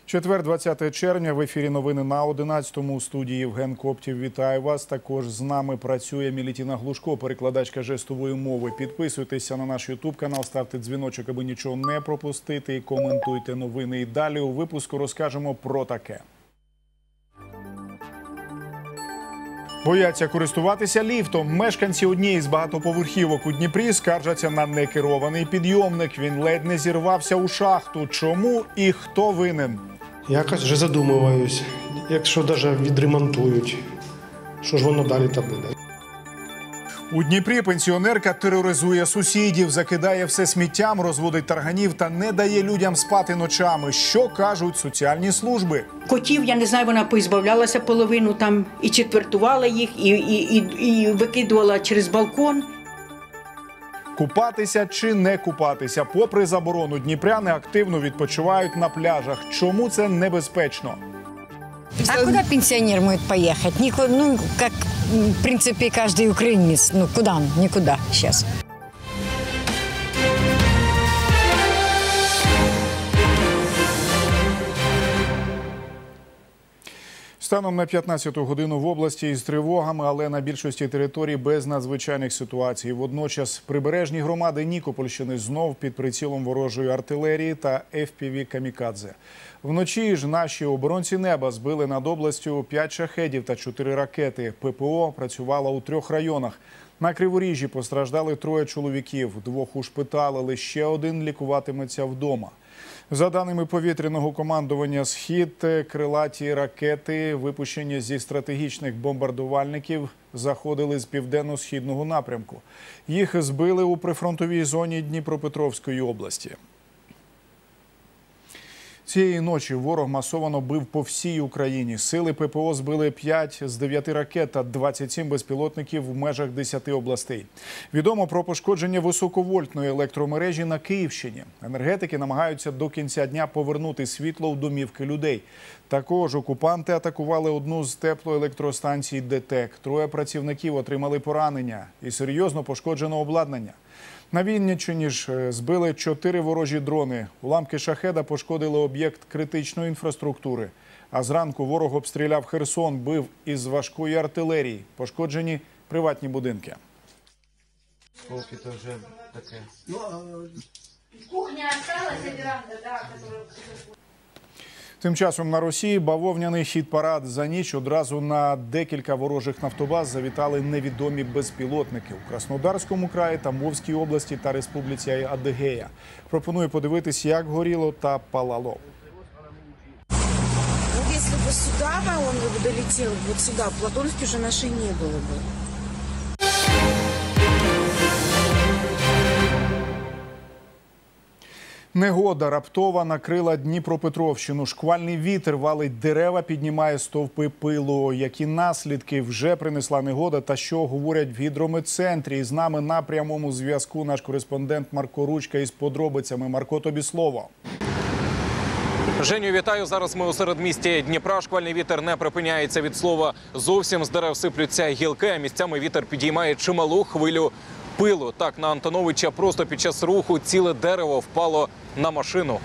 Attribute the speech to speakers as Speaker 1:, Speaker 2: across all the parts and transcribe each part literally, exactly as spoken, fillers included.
Speaker 1: Четвер, двадцяте червня, в ефірі новини на одинадцятому. У студії Євген Коптів. Вітаю вас. Також з нами працює Мілітіна Глушко, перекладачка жестової мови. Підписуйтеся на наш ютуб канал, ставте дзвіночок, аби нічого не пропустити. І коментуйте новини. І далі у випуску розкажемо про таке. Бояться користуватися ліфтом. Мешканці однієї з багатоповерхівок у Дніпрі скаржаться на некерований підйомник. Він ледь не зірвався у шахту. Чому і хто винен?
Speaker 2: Якось вже задумуюсь, якщо навіть відремонтують, що ж воно далі та буде.
Speaker 1: У Дніпрі пенсіонерка тероризує сусідів, закидає все сміттям, розводить тарганів та не дає людям спати ночами. Що кажуть соціальні служби?
Speaker 3: Котів, я не знаю, вона позбавлялася половину там і четвертувала їх, і, і, і, і викидувала через балкон.
Speaker 1: Купатися чи не купатися? Попри заборону, дніпряни активно відпочивають на пляжах. Чому це небезпечно?
Speaker 4: А куда пенсионер может поехать? Никуда, ну, как, в принципе, каждый украинец. Ну, куда он? Никуда сейчас.
Speaker 1: Станом на п'ятнадцяту годину в області із тривогами, але на більшості територій без надзвичайних ситуацій. Водночас прибережні громади Нікопольщини знов під прицілом ворожої артилерії та еф пі ві «Камікадзе». Вночі ж наші оборонці неба збили над областю п'ять шахедів та чотири ракети. пе пе о працювала у трьох районах. На Криворіжжі постраждали троє чоловіків, двох ушпиталили, ще один лікуватиметься вдома. За даними повітряного командування «Схід», крилаті ракети, випущені зі стратегічних бомбардувальників, заходили з південно-східного напрямку. Їх збили у прифронтовій зоні Дніпропетровської області. Цієї ночі ворог масово бив по всій Україні. Сили пе пе о збили п'ять з дев'яти ракет та двадцять сім безпілотників в межах десяти областей. Відомо про пошкодження високовольтної електромережі на Київщині. Енергетики намагаються до кінця дня повернути світло в домівки людей. Також окупанти атакували одну з теплоелектростанцій ДТЕК. Троє працівників отримали поранення і серйозно пошкоджено обладнання. На Вінниччині ж збили чотири ворожі дрони. Уламки шахеда пошкодили об'єкт критичної інфраструктури. А зранку ворог обстріляв Херсон, бив із важкої артилерії. Пошкоджені приватні будинки.
Speaker 5: Сколько это уже такая?
Speaker 6: Кухня осталась, а веранда, да, которая...
Speaker 1: Тим часом на Росії бавовняний хіт-парад. За ніч одразу на декілька ворожих нафтобаз завітали невідомі безпілотники у Краснодарському краї, Тамбовській області та Республіці Адигея. Пропоную подивитись, як горіло та палало.
Speaker 7: Если бы сюда он бы долетел, вот сюда, в Платонске уже нашей не было бы.
Speaker 1: Негода раптова накрила Дніпропетровщину. Шквальний вітер валить дерева, піднімає стовпи пилу. Які наслідки вже принесла негода та що говорять в гідрометцентрі? З нами на прямому зв'язку наш кореспондент Марко Ручка із подробицями. Марко, тобі слово.
Speaker 8: Женю, вітаю. Зараз ми у середмісті Дніпра. Шквальний вітер не припиняється від слова зовсім. З дерев сиплються гілки, а місцями вітер підіймає чималу хвилю пилу. Так, на Антоновича просто під час руху ціле дерево впало на машину.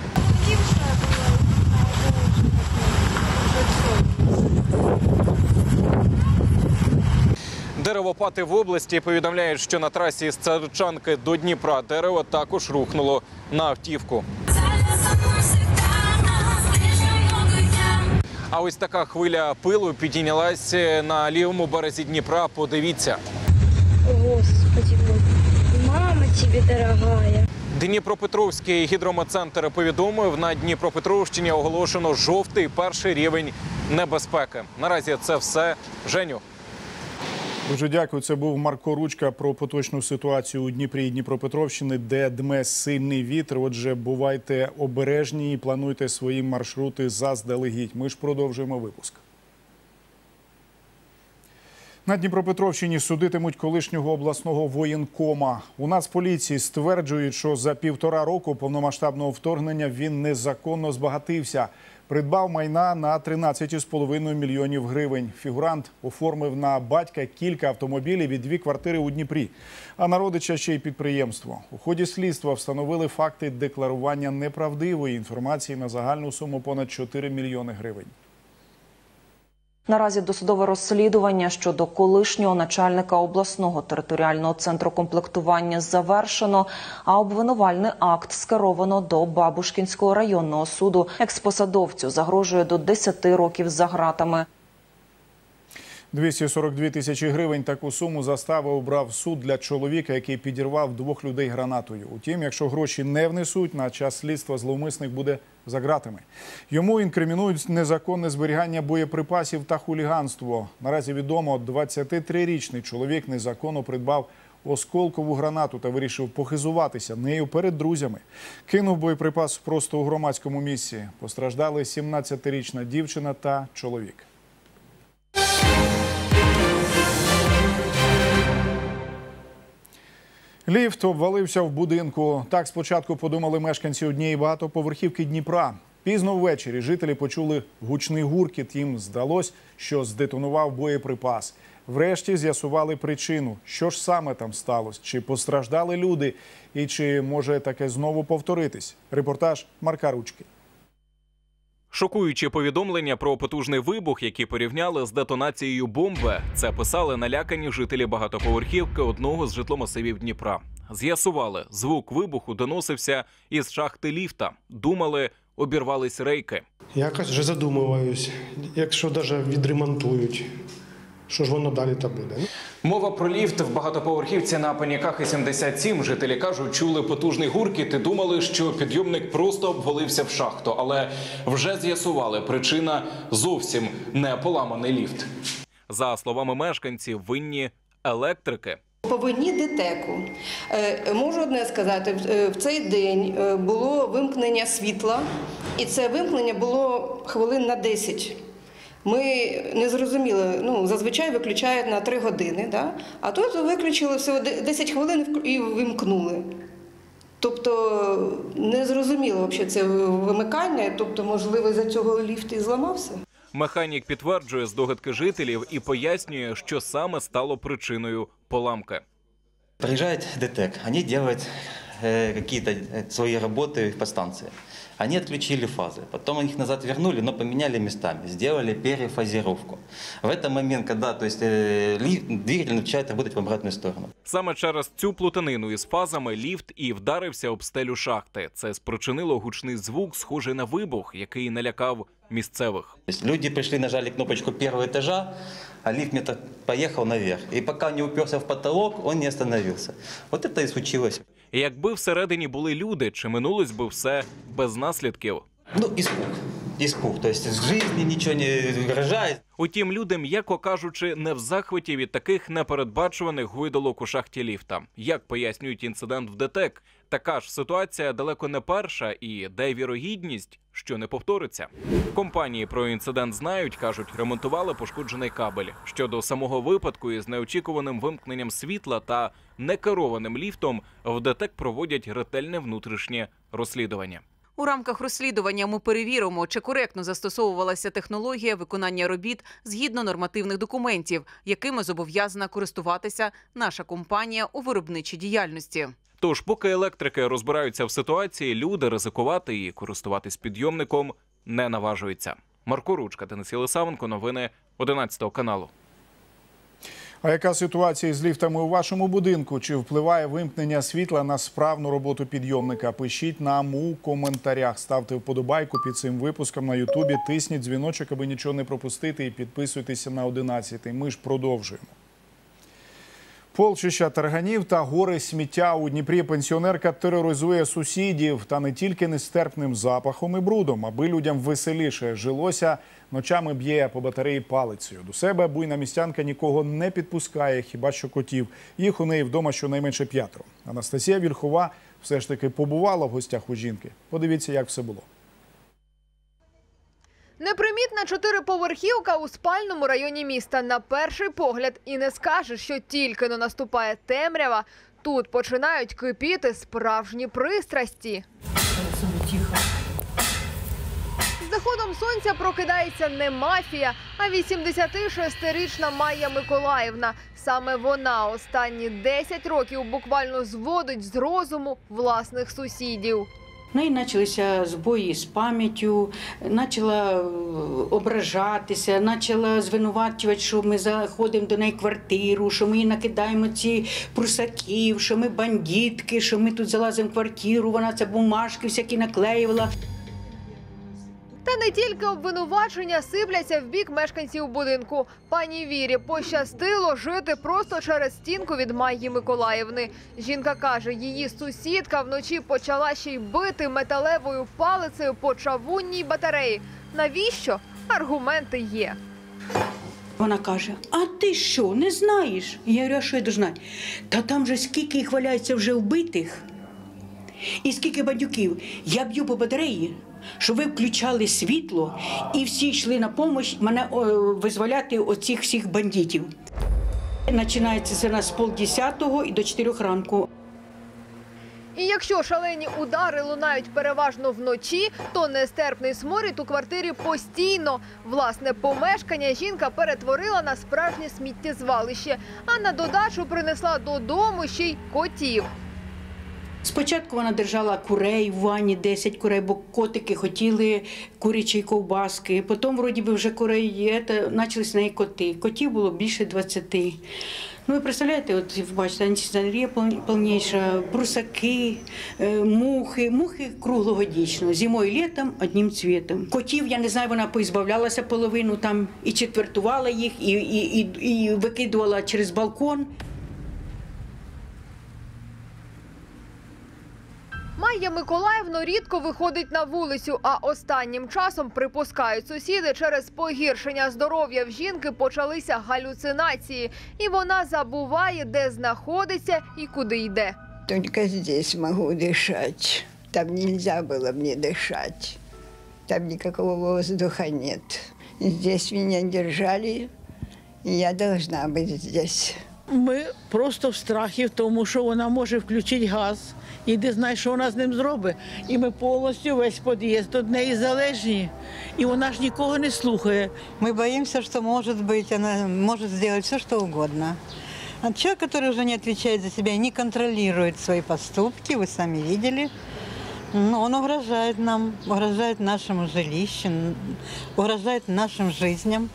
Speaker 8: Деревопати в області повідомляють, що на трасі з Царичанки до Дніпра дерево також рухнуло на автівку. А ось така хвиля пилу підійнялася на лівому березі Дніпра. Подивіться.
Speaker 6: Господи, мама тебе дорогая.
Speaker 8: Дніпропетровський гідрометцентр повідомив, на Дніпропетровщині оголошено жовтий перший рівень небезпеки. Наразі це все. Женю.
Speaker 1: Дуже дякую. Це був Марко Ручка про поточну ситуацію у Дніпрі і Дніпропетровщини, де дме сильний вітер. Отже, бувайте обережні і плануйте свої маршрути заздалегідь. Ми ж продовжуємо випуск. На Дніпропетровщині судитимуть колишнього обласного воєнкома. У Нацполіції стверджують, що за півтора року повномасштабного вторгнення він незаконно збагатився. Придбав майна на тринадцять з половиною мільйонів гривень. Фігурант оформив на батька кілька автомобілів і дві квартири у Дніпрі. А на родича ще й підприємство. У ході слідства встановили факти декларування неправдивої інформації на загальну суму понад чотири мільйони гривень.
Speaker 9: Наразі досудове розслідування щодо колишнього начальника обласного територіального центру комплектування завершено, а обвинувальний акт скеровано до Бабушкінського районного суду. Експосадовцю загрожує до десяти років за ґратами.
Speaker 1: двісті сорок дві тисячі гривень таку суму застави обрав суд для чоловіка, який підірвав двох людей гранатою. Утім, якщо гроші не внесуть, на час слідства зловмисник буде за ґратами. Йому інкримінують незаконне зберігання боєприпасів та хуліганство. Наразі відомо, двадцятитрирічний чоловік незаконно придбав осколкову гранату та вирішив похизуватися нею перед друзями. Кинув боєприпас просто у громадському місці. Постраждали сімнадцятирічна дівчина та чоловік. Ліфт обвалився в будинку. Так спочатку подумали мешканці однієї багатоповерхівки Дніпра. Пізно ввечері жителі почули гучний гуркіт. Їм здалось, що здетонував боєприпас. Врешті з'ясували причину, що ж саме там сталося, чи постраждали люди і чи може таке знову повторитись. Репортаж Марка Ручки.
Speaker 8: Шокуючі повідомлення про потужний вибух, які порівняли з детонацією бомби, це писали налякані жителі багатоповерхівки одного з житломасивів Дніпра. З'ясували, звук вибуху доносився із шахти ліфта. Думали, обірвались рейки.
Speaker 2: Якось вже задумуюсь, якщо навіть відремонтують, що ж воно далі-то буде.
Speaker 8: Мова про ліфт в багатоповерхівці на Панікахи сімдесят сім. Жителі кажуть, чули потужний гуркіт і думали, що підйомник просто обвалився в шахту. Але вже з'ясували, причина зовсім не поламаний ліфт. За словами мешканців, винні електрики.
Speaker 10: По вині ДТЕКу. Можу одне сказати, в цей день було вимкнення світла, і це вимкнення було хвилин на десять. Ми не зрозуміли, ну, зазвичай виключають на три години, да? А тут виключили всього десять хвилин і вимкнули. Тобто не зрозуміло взагалі це вимикання, тобто, можливо, із-за цього ліфт і зламався.
Speaker 8: Механік підтверджує здогадки жителів і пояснює, що саме стало причиною поламки.
Speaker 11: Приезжает ДТЭК, они делают э, какие-то свои работы по станции. Они отключили фазы, потом их назад вернули, но поменяли местами, сделали перефазировку. В этот момент, когда то есть, э, двигатель начинает работать в обратную сторону.
Speaker 8: Саме через цю плутанину із фазами ліфт і вдарився об стелю шахти. Це спричинило гучний звук, схожий на вибух, який налякав місцевих.
Speaker 11: Люди пришли, нажали кнопочку первого этажа, а лифт где-то поехал наверх. И пока не уперся в потолок, он не остановился. Вот это и случилось.
Speaker 8: І якби всередині були люди, чи минулось би все без наслідків?
Speaker 11: Ну, испуг. Испуг. То есть з жизни нічого не вражає.
Speaker 8: Утім, люди, м'яко кажучи, не в захваті від таких непередбачуваних гойдолок у шахті ліфта. Як пояснюють інцидент в ДТЕК, така ж ситуація далеко не перша і де вірогідність, що не повториться. Компанії про інцидент знають, кажуть, ремонтували пошкоджений кабель. Щодо самого випадку із неочікуваним вимкненням світла та некерованим ліфтом, в ДТЕК проводять ретельне внутрішнє розслідування.
Speaker 12: У рамках розслідування ми перевіримо, чи коректно застосовувалася технологія виконання робіт згідно нормативних документів, якими зобов'язана користуватися наша компанія у виробничій діяльності.
Speaker 8: Тож, поки електрики розбираються в ситуації, люди ризикувати і користуватись підйомником не наважуються. Марко Ручка, Денис Єлисавенко, новини одинадцятого каналу.
Speaker 1: А яка ситуація з ліфтами у вашому будинку? Чи впливає вимкнення світла на справну роботу підйомника? Пишіть нам у коментарях. Ставте вподобайку під цим випуском на Ютубі. Тисніть дзвіночок, аби нічого не пропустити. І підписуйтеся на одинадцятий. Ми ж продовжуємо. Полчища тарганів та гори сміття. У Дніпрі пенсіонерка тероризує сусідів. Та не тільки нестерпним запахом і брудом. Аби людям веселіше жилося, ночами б'є по батареї палицею. До себе буйна містянка нікого не підпускає, хіба що котів. Їх у неї вдома щонайменше п'ятеро. Анастасія Вільхова все ж таки побувала в гостях у жінки. Подивіться, як все було.
Speaker 13: Непримітна чотириповерхівка у спальному районі міста. На перший погляд і не скажеш, що тільки но наступає темрява, тут починають кипіти справжні пристрасті. заходом сонця прокидається не мафія, а вісімдесятишестирічна Майя Миколаївна. Саме вона останні десять років буквально зводить з розуму власних сусідів.
Speaker 3: В неї почалися збої з пам'яттю, почала ображатися, почала звинувачувати, що ми заходимо до неї в квартиру, що ми їй накидаємо ці прусаків, що ми бандитки, що ми тут залазимо в квартиру, вона це бумажки всякі наклеювала.
Speaker 13: Та не тільки обвинувачення сипляться в бік мешканців будинку. Пані Вірі пощастило жити просто через стінку від Майї Миколаївни. Жінка каже, її сусідка вночі почала ще й бити металевою палицею по чавунній батареї. Навіщо? Аргументи є.
Speaker 3: Вона каже, а ти що, не знаєш? Я говорю, а що я должна знати? Та там же скільки їх валяється вже вбитих і скільки бандюків. Я б'ю по батареї, що ви включали світло і всі йшли на допомогу мене о, визволяти оцих всіх бандитів. Починається це у нас з полдесятого і до чотирьох ранку.
Speaker 13: І якщо шалені удари лунають переважно вночі, то нестерпний сморід у квартирі постійно. Власне помешкання жінка перетворила на справжнє сміттєзвалище, а на додачу принесла додому ще й котів.
Speaker 3: Спочатку вона держала курей в ванні, десять курей, бо котики хотіли курячі ковбаски. Потім, вроді би, вже курей є, почалися з неї коти. Котів було більше двадцяти. Ну, ви представляєте, от бачите, антисанітарія повніша, прусаки, мухи, мухи круглогодічно, зимою і літом одним цвітом. Котів, я не знаю, вона поізбавлялася половину там і четвертувала їх, і, і, і, і викидувала через балкон.
Speaker 13: Майя Миколаївна рідко виходить на вулицю, а останнім часом, припускають сусіди, через погіршення здоров'я в жінки почалися галюцинації. І вона забуває, де знаходиться і куди йде.
Speaker 14: Тільки здесь можу дишати. Там нельзя було мені дишати. Там ніякого воздуха нет. Здесь мене держали, і я должна бути здесь.
Speaker 15: Ми просто в страхі в тому, що вона може включити газ. І ти знаєш, що вона з ним зробить. І ми повністю весь під'їзд від неї залежні. І вона ж нікого не слухає.
Speaker 16: Ми боїмося, що може бути, вона може зробити все, що угодно. А человек, который уже не отвечает за себя, не контролирует свои поступки, вы сами видели, ну, он угрожает нам, угрожает нашему жилищу, угрожает нашим жизням.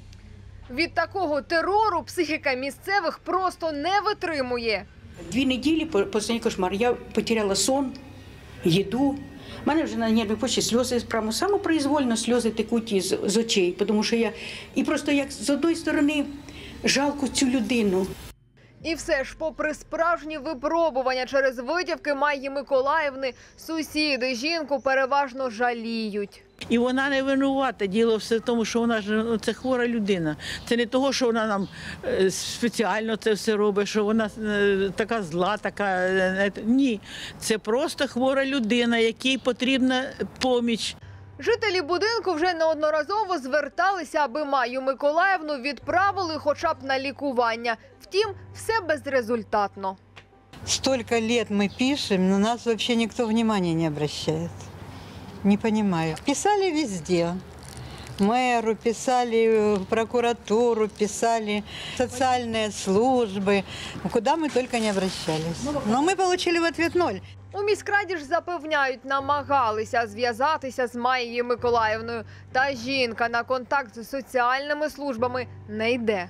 Speaker 13: Від такого терору психіка місцевих просто не витримує.
Speaker 3: Дві неділі останній кошмар. Я потеряла сон, їду. У мене вже на нерві почті сльози, прямо самопроізвольно сльози текуть із з очей, тому що я і просто як з одної сторони жалко цю людину.
Speaker 13: І все ж, попри справжні випробування через витівки Майї Миколаївни, сусіди жінку переважно жаліють.
Speaker 15: І вона не винувата. Діло все в тому, що вона ж ну, це хвора людина. Це не того, що вона нам е, спеціально це все робить, що вона е, така зла, така е, ні. Це просто хвора людина, якій потрібна поміч.
Speaker 13: Жителі будинку вже неодноразово зверталися, аби Майю Миколаївну відправили хоча б на лікування. Втім, все безрезультатно.
Speaker 16: Столько лет мы пишем, на нас вообще никто внимания не обращает. Не понимаю. Писали везде. Мэру, писали в прокуратуру, писали социальные службы. Куда мы только не обращались. Но мы получили в ответ ноль.
Speaker 13: У міськраді ж запевняють, намагалися зв'язатися з Майєю Миколаївною. Та жінка на контакт з соціальними службами не йде.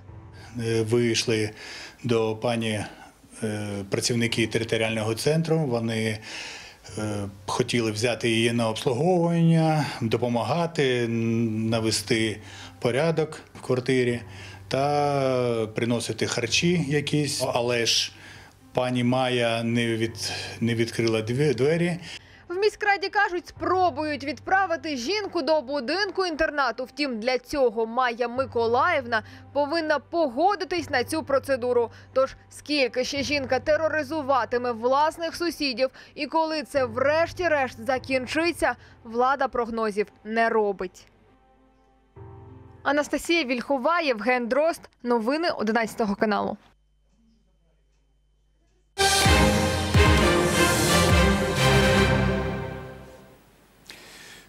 Speaker 17: Вийшли до пані працівники територіального центру, вони хотіли взяти її на обслуговування, допомагати, навести порядок в квартирі та приносити харчі якісь, але ж пані Майя не, від, не відкрила двері.
Speaker 13: В міськраді кажуть, спробують відправити жінку до будинку-інтернату. Втім, для цього Майя Миколаївна повинна погодитись на цю процедуру. Тож, скільки ще жінка тероризуватиме власних сусідів і коли це врешті-решт закінчиться, влада прогнозів не робить. Анастасія Вільхова, Євген Дрозд. Новини одинадцятого каналу.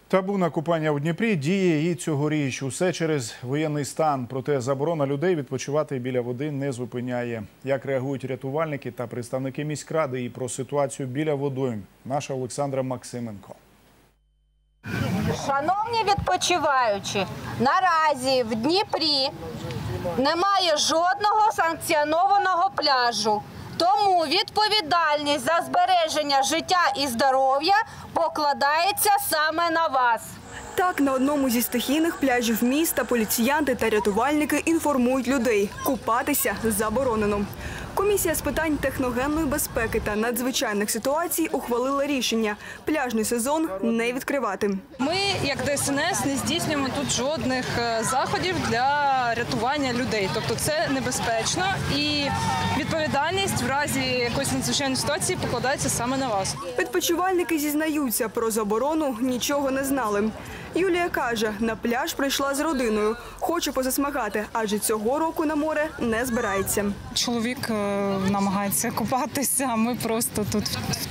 Speaker 1: Табу на купання у Дніпрі діє і цьогоріч. Усе через воєнний стан. Проте заборона людей відпочивати біля води не зупиняє. Як реагують рятувальники та представники міськради і про ситуацію біля водойм, наша Олександра Максименко.
Speaker 18: Шановні відпочиваючі, наразі в Дніпрі немає жодного санкціонованого пляжу. Тому відповідальність за збереження життя і здоров'я покладається саме на вас.
Speaker 19: Так, на одному зі стихійних пляжів міста поліціянти та рятувальники інформують людей – купатися заборонено. Комісія з питань техногенної безпеки та надзвичайних ситуацій ухвалила рішення – пляжний сезон не відкривати.
Speaker 20: Ми, як ДСНС, не здійснюємо тут жодних заходів для рятування людей. Тобто це небезпечно і відповідальність в разі якоїсь надзвичайної ситуації покладається саме на вас.
Speaker 19: Відпочивальники зізнаються, про заборону нічого не знали. Юлія каже, на пляж прийшла з родиною. Хоче позасмагати, адже цього року на море не збирається.
Speaker 21: Чоловік намагається купатися, а ми просто тут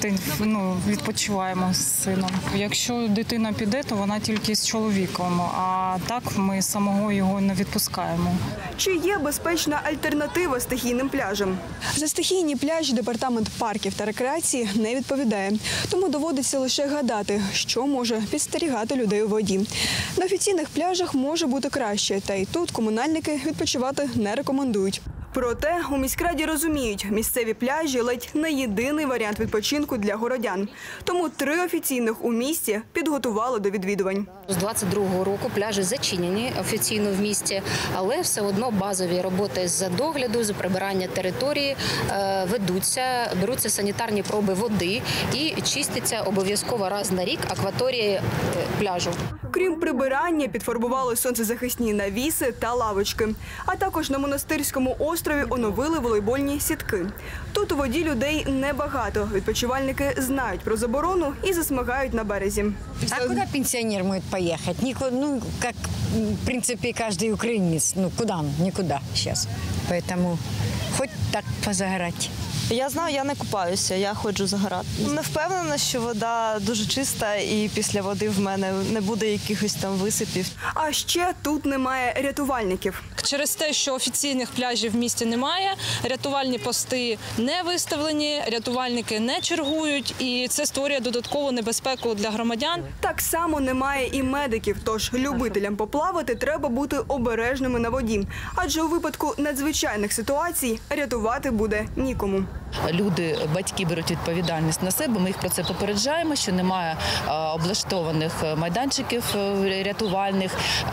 Speaker 21: ну, відпочиваємо з сином. Якщо дитина піде, то вона тільки з чоловіком, а так ми самого його не відпускаємо.
Speaker 19: Чи є безпечна альтернатива стихійним пляжам? За стихійні пляжі департамент парків та рекреації не відповідає. Тому доводиться лише гадати, що може підстерігати людей у воді. На офіційних пляжах може бути краще, та й тут комунальники відпочивати не рекомендують. Проте у міськраді розуміють, місцеві пляжі ледь не єдиний варіант відпочинку для городян. Тому три офіційних у місті підготували до відвідувань.
Speaker 22: З двадцять другого року пляжі зачинені офіційно в місті, але все одно базові роботи з догляду, з прибирання території ведуться, беруться санітарні проби води і чиститься обов'язково раз на рік акваторії пляжу.
Speaker 19: Крім прибирання, підфарбували сонцезахисні навіси та лавочки. А також на Монастирському острові оновили волейбольні сітки. Тут у воді людей небагато. Відпочивальники знають про заборону і засмагають на березі.
Speaker 4: А куди пенсіонер може поїхати? Никуда, ну, як, в принципі, кожен українець. Ну, куди? Нікуди зараз. Тому хоч так позагорати.
Speaker 23: Я знаю, я не купаюся, я ходжу загорати. Не впевнена, що вода дуже чиста і після води в мене не буде якихось там висипів.
Speaker 19: А ще тут немає рятувальників.
Speaker 20: Через те, що офіційних пляжів в місті немає, рятувальні пости не виставлені, рятувальники не чергують, і це створює додаткову небезпеку для громадян.
Speaker 19: Так само немає і медиків, тож любителям поплавати треба бути обережними на воді. Адже у випадку надзвичайних ситуацій рятувати буде нікому.
Speaker 24: Люди, батьки беруть відповідальність на себе, ми їх про це попереджаємо, що немає облаштованих майданчиків рятувальних,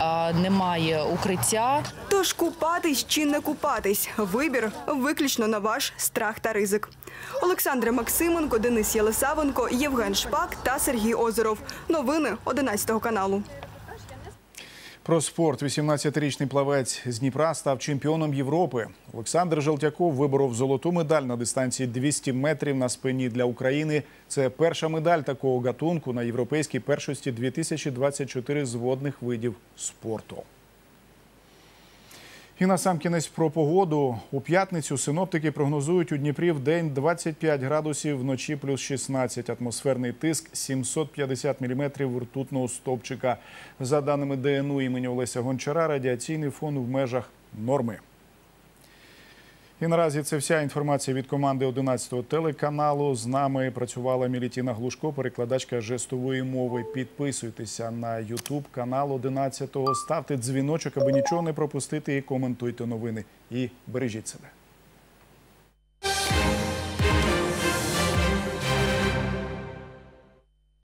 Speaker 24: немає укриття.
Speaker 19: Тож купатись чи не купатись – вибір виключно на ваш страх та ризик. Олександра Максименко, Денис Єлисавенко, Євген Шпак та Сергій Озеров. Новини одинадцятого каналу.
Speaker 1: Про спорт. вісімнадцятирічний плавець з Дніпра став чемпіоном Європи. Олександр Желтяков виборов золоту медаль на дистанції двісті метрів на спині для України. Це перша медаль такого гатунку на європейській першості дві тисячі двадцять чотири з водних видів спорту. І насамкінець про погоду. У п'ятницю синоптики прогнозують у Дніпрі в день двадцять п'ять градусів, вночі плюс шістнадцять. Атмосферний тиск сімсот п'ятдесят міліметрів ртутного стовпчика. За даними Д Н У імені Олеся Гончара, радіаційний фон в межах норми. І наразі це вся інформація від команди одинадцятого телеканалу. З нами працювала Мілітіна Глушко, перекладачка жестової мови. Підписуйтеся на ютуб канал одинадцятого, ставте дзвіночок, аби нічого не пропустити, і коментуйте новини. І бережіть себе.